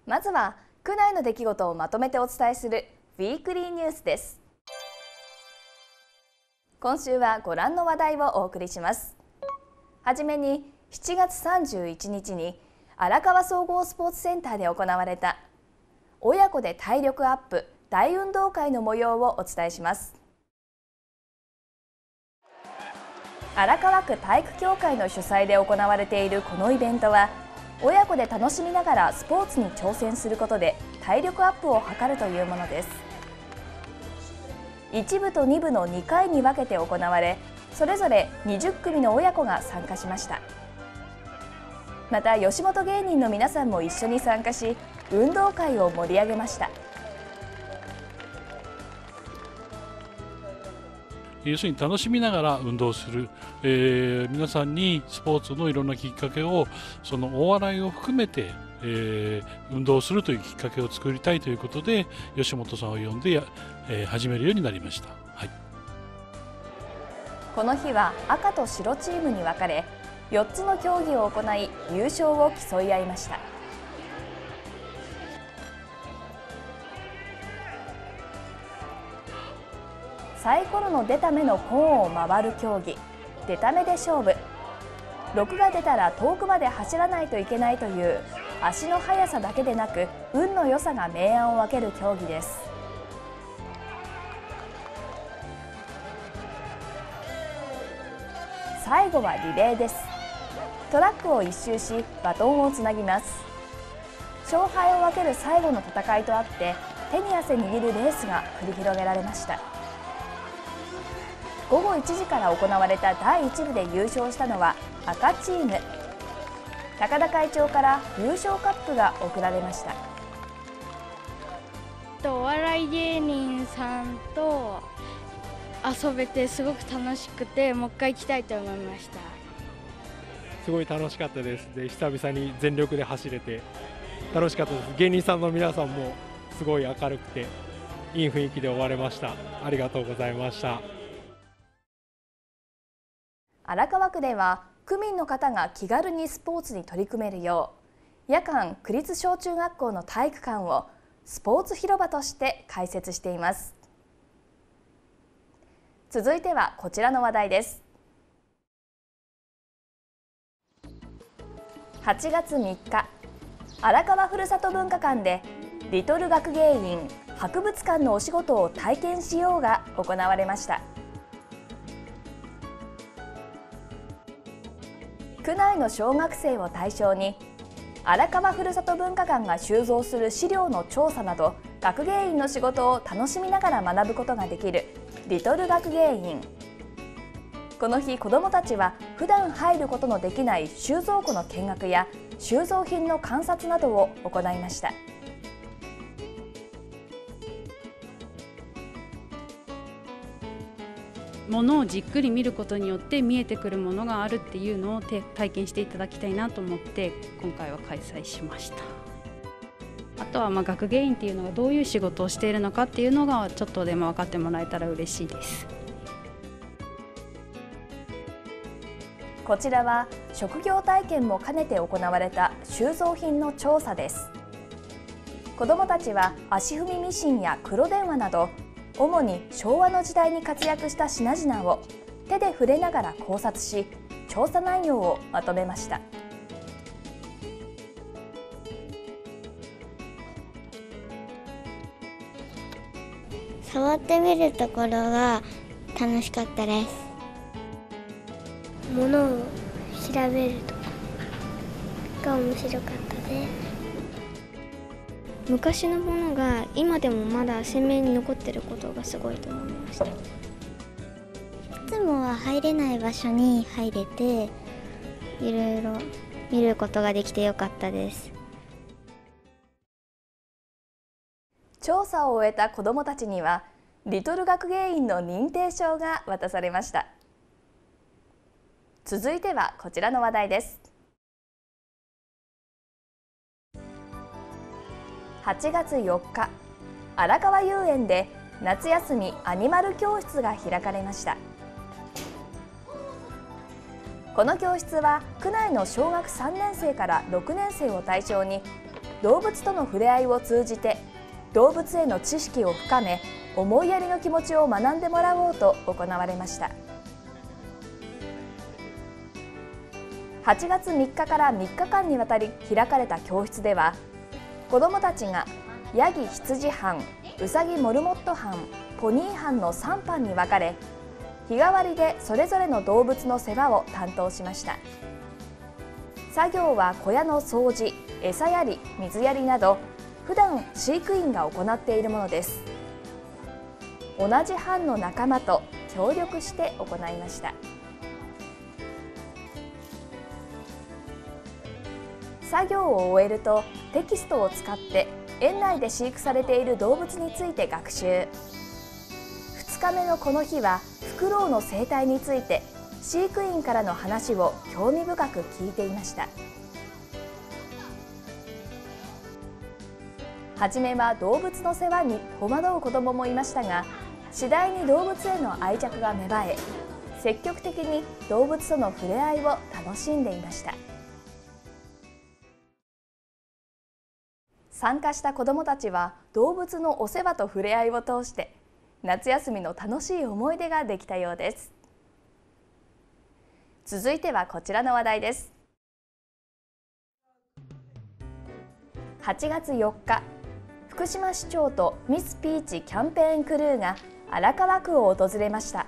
まずは区内の出来事をまとめてお伝えするウィークリーニュースです。今週はご覧の話題をお送りします。はじめに7月31日に荒川総合スポーツセンターで行われた親子で体力アップ大運動会の模様をお伝えします。荒川区体育協会の主催で行われているこのイベントは、親子で楽しみながらスポーツに挑戦することで体力アップを図るというものです。1部と2部の2回に分けて行われ、それぞれ20組の親子が参加しました。また吉本芸人の皆さんも一緒に参加し、運動会を盛り上げました。 要するに楽しみながら運動する、皆さんにスポーツのいろんなきっかけを、そのお笑いを含めて、運動するというきっかけを作りたいということで、吉本さんを呼んで始めるようになりました。はい、 この日は赤と白チームに分かれ、4つの競技を行い優勝を競い合いました。サイコロの出た目のコーンを回る競技、出た目で勝負。6が出たら遠くまで走らないといけないという足の速さだけでなく運の良さが明暗を分ける競技です。最後はリレーです。トラックを一周しバトンをつなぎます。勝敗を分ける最後の戦いとあって、手に汗握るレースが繰り広げられました。午後1時から行われた第1部で優勝したのは赤チーム。高田会長から優勝カップが贈られました。 お笑い芸人さんと遊べてすごく楽しくて、もう一回行きたいと思いました。 すごい楽しかったです。で、久々に全力で走れて楽しかったです。芸人さんの皆さんもすごい明るくていい雰囲気で終われました。ありがとうございました。 荒川区では区民の方が気軽にスポーツに取り組めるよう、夜間区立小中学校の体育館をスポーツ広場として開設しています。続いてはこちらの話題です。8月3日、荒川ふるさと文化館でリトル学芸員博物館のお仕事を体験しようが行われました。区内の小学生を対象に、荒川ふるさと文化館が収蔵する資料の調査など学芸員の仕事を楽しみながら学ぶことができるリトル学芸員。この日、子どもたちは普段入ることのできない収蔵庫の見学や収蔵品の観察などを行いました。 ものをじっくり見ることによって見えてくるものがあるっていうのを体験していただきたいなと思って今回は開催しました。あとは学芸員っていうのがどういう仕事をしているのかっていうのがちょっとでも分かってもらえたら嬉しいです。 こちらは職業体験も兼ねて行われた収蔵品の調査です。子どもたちは足踏みミシンや黒電話など主に昭和の時代に活躍した品々を手で触れながら考察し、調査内容をまとめました。 触ってみるところが楽しかったです。ものを調べるとこが面白かったです。昔のものが今でもまだ鮮明に残ってることがすごいと思いました。いつもは入れない場所に入れていろいろ見ることができてよかったです。 調査を終えた子どもたちにはリトル学芸員の認定証が渡されました。続いてはこちらの話題です。8月4日、荒川遊園で夏休みアニマル教室が開かれました。この教室は区内の小学3年生から6年生を対象に動物との触れ合いを通じて動物への知識を深め、思いやりの気持ちを学んでもらおうと行われました。8月3日から3日間にわたり開かれた教室では、子どもたちがヤギ羊班、ウサギモルモット班、ポニー班の3班に分かれ、日替わりでそれぞれの動物の世話を担当しました。作業は小屋の掃除、餌やり、水やりなど普段飼育員が行っているものです。同じ班の仲間と協力して行いました。作業を終えるとテキストを使って園内で飼育されている動物について学習。2日目のこの日はフクロウの生態について飼育員からの話を興味深く聞いていました。はじめは動物の世話に戸惑う子どももいましたが、次第に動物への愛着が芽生え、積極的に動物との触れ合いを楽しんでいました。参加した子どもたちは動物のお世話と触れ合いを通して夏休みの楽しい思い出ができたようです。続いてはこちらの話題です。8月4日、福島市長とミスピーチキャンペーンクルーが荒川区を訪れました。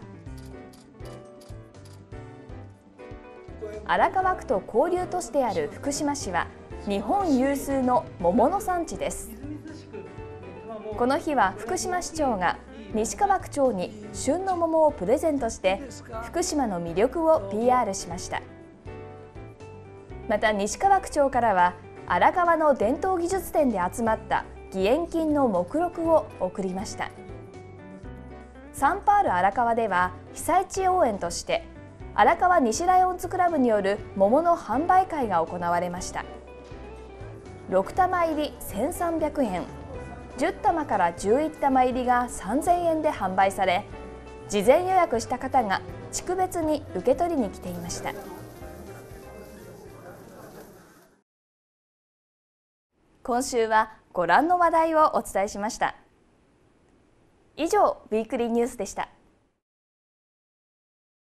荒川区と交流都市である福島市は日本有数の桃の産地です。この日は福島市長が西川区長に旬の桃をプレゼントして福島の魅力を PR しました。また西川区長からは荒川の伝統技術展で集まった義援金の目録を贈りました。サンパール荒川では被災地応援として荒川西ライオンズクラブによる桃の販売会が行われました。6玉入り1300円、10玉から11玉入りが3000円で販売され、事前予約した方が地区別に受け取りに来ていました。今週はご覧の話題をお伝えしました。以上、ウィークリーニュースでした。